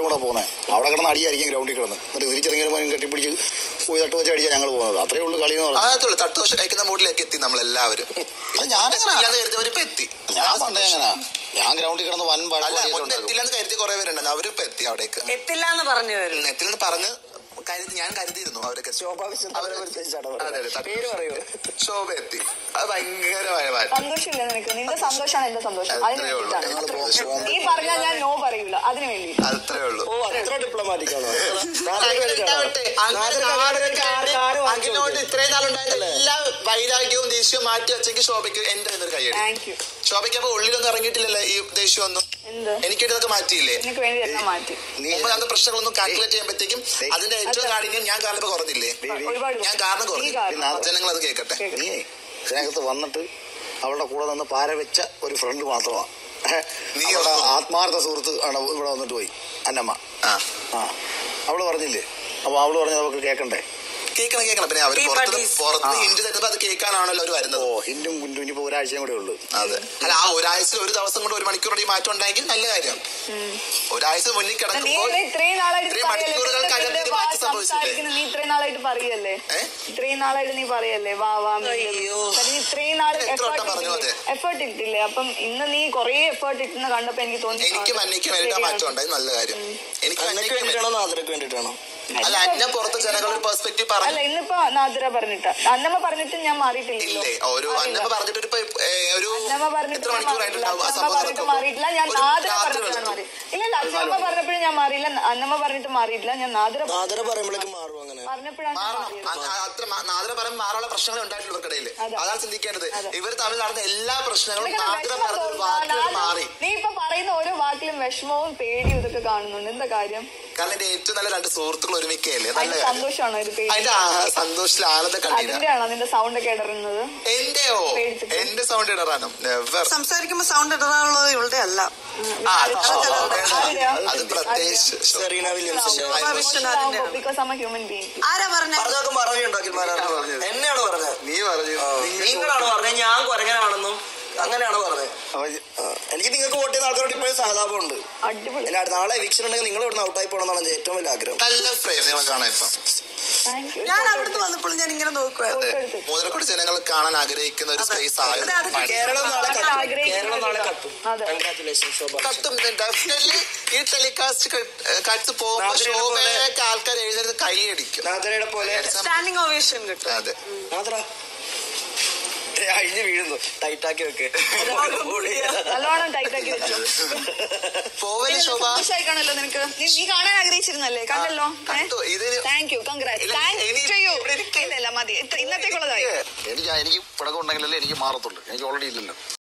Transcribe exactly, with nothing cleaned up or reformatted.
കൂടെ പോകുന്നത്. അവിടെ കിടന്ന് അടിയായിരിക്കും ഗ്രൗണ്ടിൽ കിടന്ന്. എന്നിട്ട് തിരിച്ചിറങ്ങിയ കെട്ടിപ്പിടിച്ച് പോയി തട്ട് വെച്ച് അടിച്ചാൽ ഞങ്ങൾ പോകുന്നത്. അത്രേ ഉള്ളൂ കളി എന്ന് പറഞ്ഞാൽ. തട്ട് ദോശ കഴിക്കുന്ന മൂഡിലേക്ക് എത്തി നമ്മളെല്ലാവരും. ഞാനിപ്പോ എത്തി. ഞാൻ പണ്ടേ എങ്ങനാ ഞാൻ ഗ്രൗണ്ടിൽ കിടന്ന് വൻ എത്തില്ലാന്ന് കരുതി കുറെ പേരുണ്ടല്ലോ. അവരിപ്പോ എത്തി അവിടേക്ക്. എത്തില്ല എന്ന് പറഞ്ഞു എത്തില്ലെന്ന് പറഞ്ഞ് ഞാൻ കരുതിയിരുന്നു അവരൊക്കെ. ശോഭ എത്തി. അത് ഭയങ്കരമായ സന്തോഷമില്ല നിനക്ക്. നിന്റെ സന്തോഷമാണ് എന്റെ സന്തോഷം. നീ പറഞ്ഞാൽ ഞാൻ നോ പറയൂല. അതിനു വേണ്ടി അത്രേ ഉള്ളൂ. ഡിപ്ലോമാറ്റിക് ആണോ? അഖിലോട്ട് ഇത്രയും നാളുണ്ടായിരുന്ന എല്ലാ വൈരാഗ്യവും ദേഷ്യവും മാറ്റി വെച്ചെങ്കിൽ ശോഭയ്ക്ക് എന്റെ ഒരു കൈയ്യടി. ശോഭയ്ക്ക് അപ്പൊ ഉള്ളിലൊന്നും ഇറങ്ങിയിട്ടില്ലല്ലോ ഈ ദേഷ്യം ഒന്നും. എനിക്കിട്ട് ഇതൊക്കെ മാറ്റിയില്ലേ? മുമ്പ് അന്ന് പ്രശ്നങ്ങളൊന്നും കാൽക്കുലേറ്റ് ചെയ്യുമ്പോഴത്തേക്കും അതിന്റെ ഏറ്റവും കാഠിന്യം ഞാൻ കാരണം കുറഞ്ഞില്ലേ? ഞാൻ കാരണം കുറഞ്ഞു. ജനങ്ങൾ അത് കേൾക്കട്ടെ. നീ സ്നേഹത്ത് വന്നിട്ട് അവളുടെ കൂടെ നിന്ന് പാര വെച്ച ഒരു ഫ്രണ്ട് മാത്രമാണ്. നീ ആത്മാർത്ഥ സുഹൃത്ത് ആണ് ഇവിടെ വന്നിട്ട് പോയി അന്നമ്മ. ആ അവള് പറഞ്ഞില്ലേ? അപ്പൊ അവള് പറഞ്ഞത് നമുക്ക് കേൾക്കണ്ടേ? കേൾക്കണം കേൾക്കണം. പിന്നെ അവര് പുറത്ത് പുറത്ത് ഹിന്റ് തരുമ്പോ അത് കേൾക്കാനാണല്ലോ അവര് വരുന്നത്. ഓ ഹിന്റും കുന്റും ഇനിയിപ്പോ ഒരാഴ്ചയും കൂടെ ഉള്ളു. അതെ. അല്ല ആ ഒരാഴ്ചയിൽ ഒരു ദിവസം കൊണ്ട് ഒരു മണിക്കൂറുടെ മാറ്റം ഉണ്ടായെങ്കിൽ നല്ല കാര്യം. ഒരാഴ്ച മുന്നിൽ കിടക്കുമ്പോൾ ഇത്രയും മണിക്കൂറുകൾ നീ ഇത്രയും നാളായിട്ട് പറയല്ലേ ഇത്രയും നാളായിട്ട് നീ പറയല്ലേ വാ വാ ഇത്രയും നാൾ എഫേർട്ട് ഇട്ടില്ലേ? അപ്പം ഇന്ന് നീ കൊറേ എഫേർട്ട് ഇട്ടെന്ന് കണ്ടപ്പോ എനിക്ക് തോന്നി എനിക്ക് മന്നയ്ക്ക് വേണ്ടിയിട്ട് മാറ്റം ഉണ്ടായി. നല്ല കാര്യം. എനിക്ക് നാദരക്ക് വേണ്ടിയിട്ടാണോ? അല്ല അന്ന പുറത്ത് ജനങ്ങളുടെ പെർസ്പെക്റ്റീവ് പറഞ്ഞു. അല്ല ഇന്നിപ്പോ നാദിര പറഞ്ഞിട്ട് അന്നമ്മ പറഞ്ഞിട്ട് ഞാൻ മാറിയിട്ടില്ലല്ലോ. ഒരു അന്നമ്മ പറഞ്ഞിട്ട് ഒരു അന്നമ്മ പറഞ്ഞിട്ട് മാറിയിട്ടില്ല. ഞാൻ നാദിര പറഞ്ഞിട്ടാണ് മാറി. ഇല്ല അച്ഛനമ്മ പറഞ്ഞപ്പോഴും ഞാൻ മാറിയില്ല. അന്നമ്മ പറഞ്ഞിട്ട് മാറിയിട്ടില്ല. ഞാൻ നാദിര പറയുമ്പോഴേക്കും മാറും. അങ്ങനെ പറഞ്ഞപ്പോഴാണ് നാദിര പറയുമ്പോൾ മാറാനുള്ള പ്രശ്നങ്ങൾ ഉണ്ടായിട്ടില്ല ഇവർക്കിടയിൽ. അതാണ് ചിന്തിക്കേണ്ടത്. ഇവർ തമ്മിൽ നടന്ന എല്ലാ പ്രശ്നങ്ങളും നാദിര പറഞ്ഞ മാറി. നീ ഇപ്പൊ പറയുന്ന ഓരോ വാക്കിലും വിഷമവും പേടിയും ഇതൊക്കെ കാണുന്നുണ്ട്. എന്താ കാര്യം? കാരണം എന്റെ ഏറ്റവും നല്ല രണ്ട് സുഹൃത്തുക്കൾ ഒരുമിക്കല്ലേ. നല്ല സന്തോഷമാണോ? അതിന്റെ സന്തോഷത്തിൽ ആനന്ദ കണ്ടീരാണോ നിന്റെ സൗണ്ട് ഒക്കെ ഇടറുന്നത്? എന്റെയോ? എന്റെ സൗണ്ട് ഇടറാനോ? സംസാരിക്കുമ്പോ സൗണ്ട് ഇടറാനുള്ളത് ഇവളുടെ അല്ല. അത് പ്രത്യേകിച്ച് ആരാ പറഞ്ഞത്? എന്നെയാണോ പറഞ്ഞത്? നീ പറഞ്ഞു. നിങ്ങളാണ് പറഞ്ഞത് ഞാൻ കുരങ്ങനാണെന്നും അങ്ങനെയാണ് പറഞ്ഞത്. എനിക്ക് നിങ്ങൾക്ക് വോട്ട് ചെയ്യുന്ന ആൾക്കാരോട് ഇപ്പോഴും സഹതാപമുണ്ട്. നാളെ എവിക്ഷൻ ഉണ്ടെങ്കിൽ നിങ്ങൾ ഇവിടുന്ന് ഔട്ടായി പോകണമെന്നാണ് ഏറ്റവും വലിയ ആഗ്രഹം. നല്ല ഫ്രെയിം കാണാൻ ഇപ്പം ഞാൻ അവിടുന്ന് വന്നപ്പോൾ ഞാൻ ഇങ്ങനെ നോക്കുവായിരുന്നു. മുതലക്കോട് ജനങ്ങൾ കാണാൻ ആഗ്രഹിക്കുന്ന ഒരു സ്പേസ് ആയിരുന്നു. കേരളം നാളെ കേരളം നാളെ കത്തും. കത്തും ഡെഫിനറ്റ്ലി. ഈ ടെലികാസ്റ്റ് കത്ത് പോകുമ്പോൾ ശോഭയൊക്കെ ആൾക്കാർ എഴുതുന്നത് കൈയടിക്കും. നാദരയുടെ പോലെ സ്റ്റാൻഡിങ് ഓവേഷൻ കിട്ടും. അതെ നാദര അഴിഞ്ഞ് വീഴുന്നു. ടൈറ്റാക്കി വെക്ക്. നല്ലോണം ടൈറ്റാക്കി വെച്ചു. പോവല്ലേ ശോഭ? സന്തോഷമായിക്കാണല്ലോ നിനക്ക്. നീ കാണാൻ ആഗ്രഹിച്ചിരുന്നല്ലേ? കണ്ടല്ലോ. Thank you. കൺഗ്രാറ്റ്സ്. ഇല്ല മതി. ഇന്നത്തേക്കുള്ളതായി. എനിക്ക് എനിക്ക് പിടക്കം ഉണ്ടെങ്കിലല്ലേ എനിക്ക് മാറത്തുള്ളൂ. എനിക്ക് ഓൾറെഡി ഇല്ലല്ലോ.